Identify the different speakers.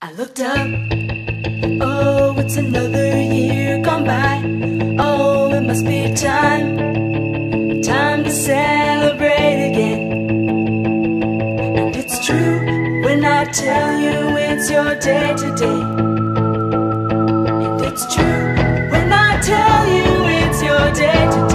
Speaker 1: I looked up, oh, it's another year gone by. Oh, it must be time to celebrate again. And it's true when I tell you it's your day today. And it's true when I tell you it's your day today.